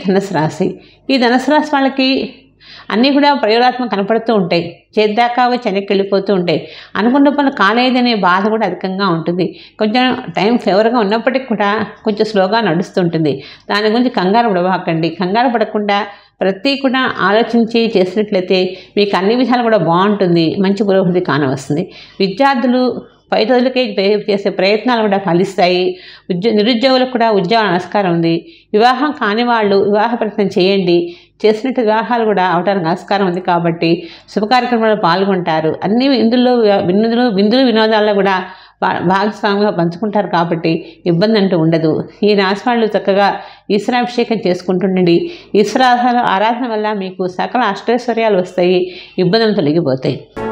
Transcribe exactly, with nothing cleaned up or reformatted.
ధనుసు రాశి. ఈ ధనుసు రాశి వాళ్ళకి అన్నీ కూడా ప్రయోగాత్మక కనపడుతూ ఉంటాయి. చేద్దాకా వెనక్కి వెళ్ళిపోతూ ఉంటాయి. అనుకున్న పనులు కాలేదనే బాధ కూడా అధికంగా ఉంటుంది. కొంచెం టైం ఫేవర్గా ఉన్నప్పటికీ కూడా కొంచెం స్లోగా నడుస్తుంటుంది. దాని గురించి కంగారు పడవాకండి. కంగారు పడకుండా ప్రతి కూడా ఆలోచించి చేసినట్లయితే మీకు అన్ని విధాలు కూడా బాగుంటుంది. మంచి పురోగతి కానవస్తుంది. విద్యార్థులు పై రోజులకే చేసే ప్రయత్నాలు కూడా ఫలిస్తాయి. ఉద్యో నిరుద్యోగులకు కూడా ఉద్యోగ నమస్కారం ఉంది. వివాహం కాని వాళ్ళు వివాహ ప్రయత్నం చేయండి. చేసినట్టు వివాహాలు కూడా అవడానికి ఆస్కారం ఉంది కాబట్టి శుభ కార్యక్రమాల్లో పాల్గొంటారు. అన్ని ఇందులో విందులు విందులు వినోదాల్లో కూడా భాగస్వామిగా పంచుకుంటారు కాబట్టి ఇబ్బంది అంటూ ఉండదు. ఈ రాశి వాళ్ళు చక్కగా ఈశ్వరాభిషేకం చేసుకుంటుండండి. ఈశ్వరారాధన ఆరాధన వల్ల మీకు సకల అష్టైశ్వర్యాలు వస్తాయి. ఇబ్బందులు తొలగిపోతాయి.